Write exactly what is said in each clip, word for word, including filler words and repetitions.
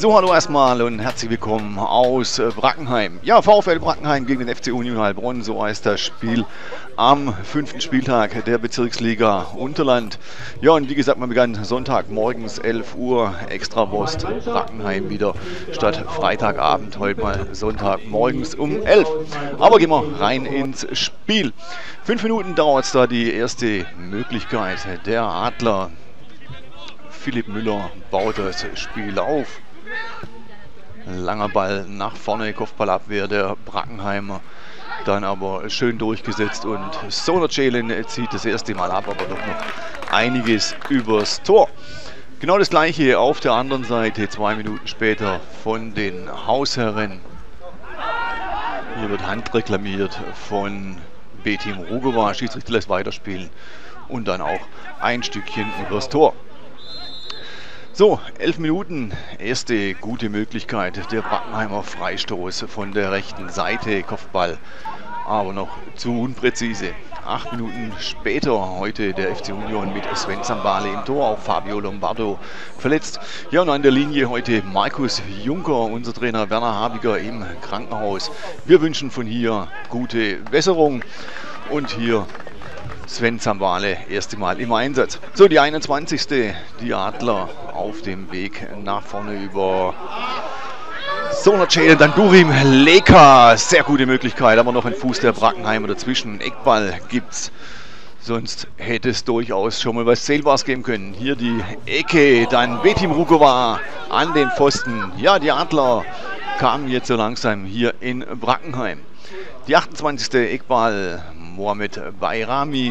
So, hallo erstmal und herzlich willkommen aus Brackenheim. Ja, VfL Brackenheim gegen den F C Union Heilbronn, so heißt das Spiel am fünften Spieltag der Bezirksliga Unterland. Ja, und wie gesagt, man begann Sonntag morgens elf Uhr, Extrapost Brackenheim wieder statt Freitagabend, heute mal Sonntag morgens um elf. Aber gehen wir rein ins Spiel. Fünf Minuten dauert es da, die erste Möglichkeit der Adler. Philipp Müller baut das Spiel auf. Langer Ball nach vorne, Kopfballabwehr der Brackenheimer. Dann aber schön durchgesetzt und Sonor Ceylan zieht das erste Mal ab, aber doch noch einiges übers Tor. Genau das gleiche auf der anderen Seite, zwei Minuten später von den Hausherren. Hier wird Hand reklamiert von Betim Rugova, Schiedsrichter lässt weiterspielen und dann auch ein Stückchen übers Tor. So, elf Minuten, erste gute Möglichkeit, der Brackenheimer Freistoß von der rechten Seite, Kopfball, aber noch zu unpräzise. Acht Minuten später, heute der F C Union mit Sven Zambale im Tor, auch Fabio Lombardo verletzt. Ja, und an der Linie heute Markus Juncker, unser Trainer Werner Habiger im Krankenhaus. Wir wünschen von hier gute Besserung und hier Sven Zambale, erste Mal im Einsatz. So, die einundzwanzigste Die Adler auf dem Weg nach vorne über Sonor Ceylan, dann Durim Leka. Sehr gute Möglichkeit, aber noch ein Fuß der Brackenheimer dazwischen. Eckball gibt's. Sonst hätte es durchaus schon mal was Zählbares geben können. Hier die Ecke, dann Betim Rugova an den Pfosten. Ja, die Adler kamen jetzt so langsam hier in Brackenheim. Die achtundzwanzigste Eckball. Mohamed Bayrami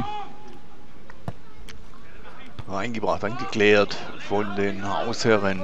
reingebracht, dann geklärt von den Hausherren.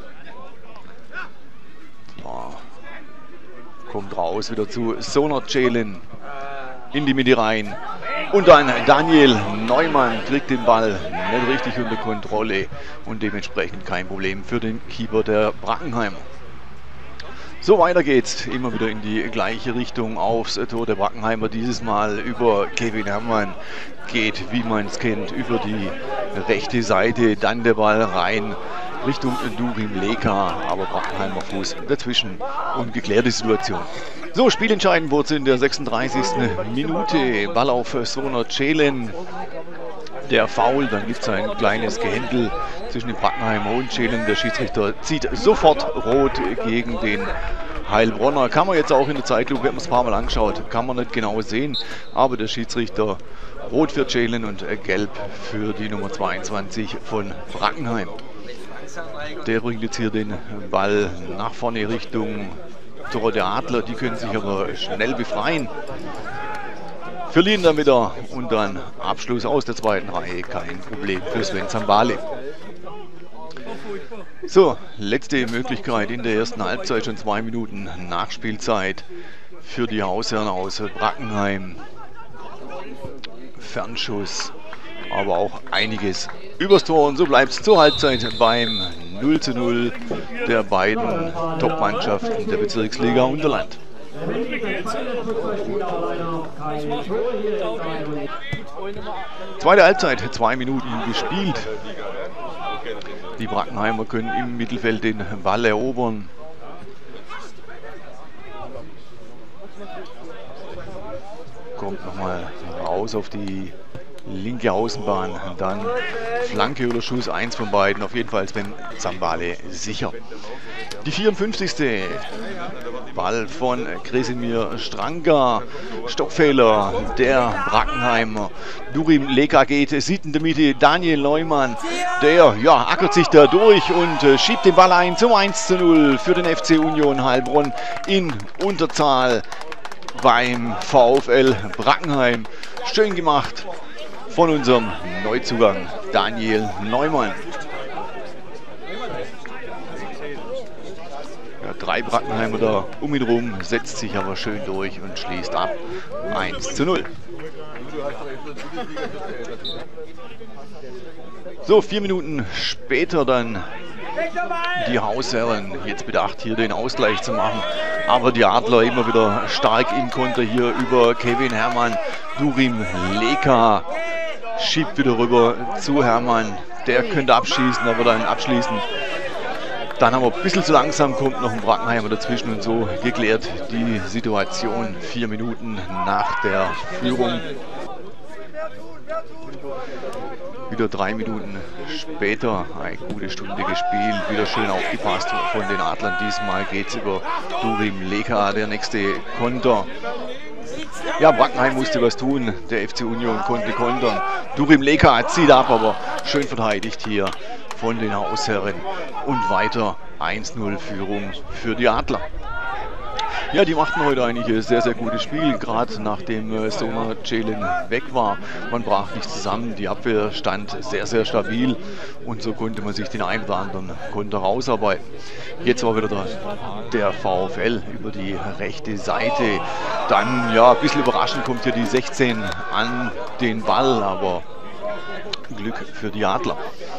So. Kommt raus wieder zu Sonor Ceylan in die Mitte rein. Und dann Daniel Neumann kriegt den Ball nicht richtig unter Kontrolle und dementsprechend kein Problem für den Keeper der Brackenheimer. So, weiter geht's, immer wieder in die gleiche Richtung aufs Tor der Brackenheimer. Dieses Mal über Kevin Herrmann, geht, wie man es kennt, über die rechte Seite. Dann der Ball rein Richtung Durim Leka, aber Brackenheimer Fuß dazwischen und geklärte Situation. So, spielentscheidend wurde es in der sechsunddreißigsten Minute. Ball auf Sonor Ceylan. Der Foul, dann gibt es ein kleines Gehändel zwischen dem Brackenheimer und Ceylan. Der Schiedsrichter zieht sofort rot gegen den Heilbronner. Kann man jetzt auch in der Zeitlupe, wenn man es ein paar Mal angeschaut, kann man nicht genau sehen. Aber der Schiedsrichter rot für Ceylan und gelb für die Nummer zweiundzwanzig von Brackenheim. Der bringt jetzt hier den Ball nach vorne Richtung Tor der Adler. Die können sich aber schnell befreien. Verlieren dann wieder und dann Abschluss aus der zweiten Reihe, kein Problem für Sven Zambale. So, letzte Möglichkeit in der ersten Halbzeit, schon zwei Minuten Nachspielzeit für die Hausherren aus Brackenheim. Fernschuss, aber auch einiges übers Tor und so bleibt es zur Halbzeit beim null zu null der beiden Top-Mannschaften der Bezirksliga Unterland. Zweite Halbzeit, zwei Minuten gespielt. Die Brackenheimer können im Mittelfeld den Ball erobern. Kommt nochmal raus auf die linke Außenbahn. Dann Flanke oder Schuss, eins von beiden. Auf jeden Fall Sven Zambale sicher. Die vierundfünfzigste Ball von Kresimir Stranga. Stockfehler der Brackenheimer. Durim Leka geht, sieht in der Mitte Daniel Neumann. Der ja, ackert sich da durch und äh, schiebt den Ball ein zum eins zu null für den F C Union Heilbronn in Unterzahl beim VfL Brackenheim. Schön gemacht von unserem Neuzugang Daniel Neumann. Ja, drei Brackenheimer da um ihn rum, setzt sich aber schön durch und schließt ab. eins zu null. So, vier Minuten später dann die Hausherren. Jetzt bedacht, hier den Ausgleich zu machen. Aber die Adler immer wieder stark im Konter hier über Kevin Herrmann. Durim Leka schiebt wieder rüber zu Herrmann. Der könnte abschießen, aber dann abschließen Dann aber ein bisschen zu langsam, kommt noch ein Brackenheimer dazwischen und so geklärt die Situation vier Minuten nach der Führung. Wieder drei Minuten später, eine gute Stunde gespielt, wieder schön aufgepasst von den Adlern. Diesmal geht es über Durim Leka, der nächste Konter. Ja, Brackenheim musste was tun, der F C Union konnte kontern. Durim Leka zieht ab, aber schön verteidigt hier von den Hausherren. Und weiter eins null Führung für die Adler. Ja, die machten heute eigentlich ein sehr, sehr gutes Spiel, gerade nachdem äh, Sona Celin weg war. Man brach nicht zusammen, die Abwehr stand sehr, sehr stabil und so konnte man sich den einen oder anderen Konter rausarbeiten. Jetzt war wieder der, der VfL über die rechte Seite. Dann, ja, ein bisschen überraschend kommt hier die sechzehn an den Ball, aber Glück für die Adler.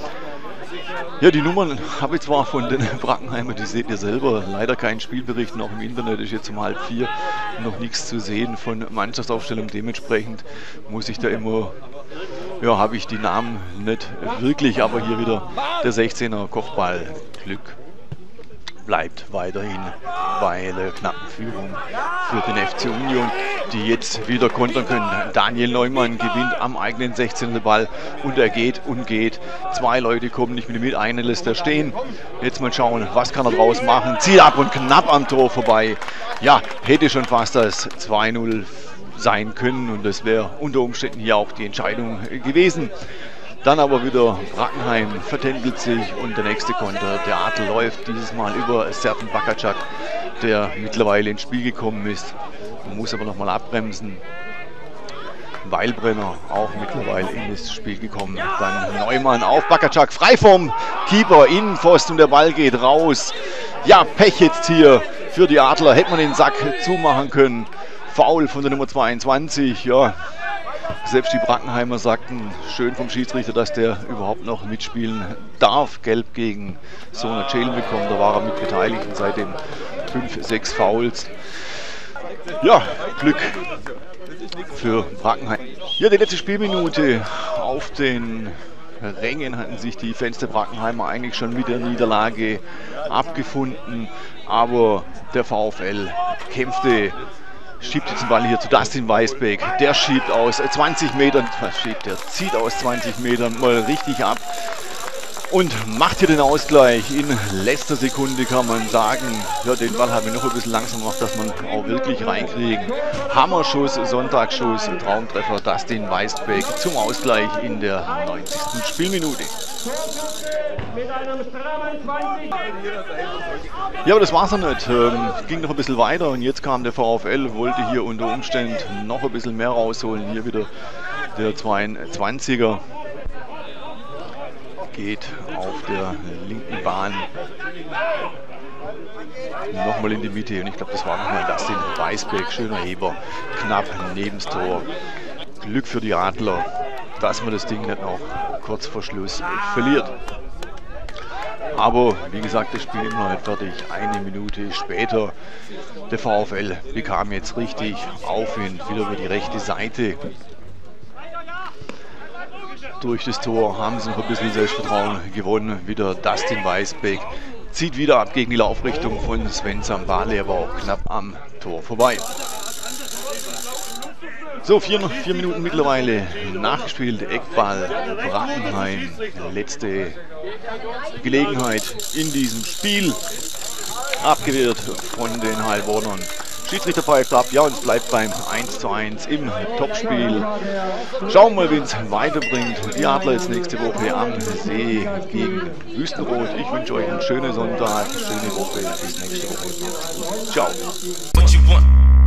Ja, die Nummern habe ich zwar von den Brackenheimer, die seht ihr selber, leider keinen Spielbericht, noch im Internet ist jetzt um halb vier noch nichts zu sehen von Mannschaftsaufstellung, dementsprechend muss ich da immer, ja, habe ich die Namen nicht wirklich, aber hier wieder der sechzehner Kopfball, Glück bleibt weiterhin bei der knappen Führung für den F C Union, die jetzt wieder kontern können. Daniel Neumann gewinnt am eigenen sechzehner Ball und er geht und geht. Zwei Leute kommen nicht mit, einer lässt er stehen. Jetzt mal schauen, was kann er draus machen. Zieht ab und knapp am Tor vorbei. Ja, hätte schon fast das zwei null sein können und das wäre unter Umständen hier auch die Entscheidung gewesen. Dann aber wieder Brackenheim vertändelt sich und der nächste Konter. Der Adler läuft dieses Mal über Sertan Bakacak, der mittlerweile ins Spiel gekommen ist. Man muss aber nochmal abbremsen. Weilbrenner auch mittlerweile in das Spiel gekommen. Dann Neumann auf Bakacak, frei vom Keeper, Innenpfosten und der Ball geht raus. Ja, Pech jetzt hier für die Adler. Hätte man den Sack zumachen können. Foul von der Nummer zweiundzwanzig, ja. Selbst die Brackenheimer sagten, schön vom Schiedsrichter, dass der überhaupt noch mitspielen darf. Gelb gegen Sona Celin bekommen, da war er mit beteiligt und seitdem fünf, sechs Fouls. Ja, Glück für Brackenheim. Ja, die letzte Spielminute auf den Rängen hatten sich die Fans der Brackenheimer eigentlich schon mit der Niederlage abgefunden, aber der VfL kämpfte. Schiebt jetzt den Ball hier zu Dustin Weisbeck. Der schiebt aus zwanzig Metern, was schiebt der? Zieht aus zwanzig Metern mal richtig ab und macht hier den Ausgleich. In letzter Sekunde kann man sagen, ja, den Ball haben wir noch ein bisschen langsam gemacht, dass man auch wirklich reinkriegen. Hammerschuss, Sonntagsschuss, Traumtreffer Dustin Weisbeck zum Ausgleich in der neunzigsten Spielminute. Ja, aber das war's noch nicht. Ähm, ging noch ein bisschen weiter und jetzt kam der VfL, wollte hier unter Umständen noch ein bisschen mehr rausholen. Hier wieder der zweiundzwanziger geht auf der linken Bahn nochmal in die Mitte und ich glaube, das war nochmal das, den Weisbeck, schöner Heber, knapp neben das Tor. Glück für die Adler, dass man das Ding nicht noch kurz vor Schluss verliert. Aber wie gesagt, das Spiel immer noch nicht fertig. Eine Minute später, der VfL bekam jetzt richtig Aufwind, wieder über die rechte Seite. Durch das Tor haben sie noch ein bisschen Selbstvertrauen gewonnen. Wieder Dustin Weisbeck zieht wieder ab gegen die Laufrichtung von Sven Zambale, aber auch knapp am Tor vorbei. So, vier, vier Minuten mittlerweile nachgespielt. Eckball, Brackenheim. Letzte Gelegenheit in diesem Spiel. Abgewehrt von den Heilbronern. Schiedsrichter pfeift ab. Ja, und es bleibt beim eins zu eins im Topspiel. Schauen wir mal, wen es weiterbringt. Die Adler jetzt nächste Woche am See gegen Wüstenrot. Ich wünsche euch einen schönen Sonntag, schöne Woche. Bis nächste Woche. Ciao.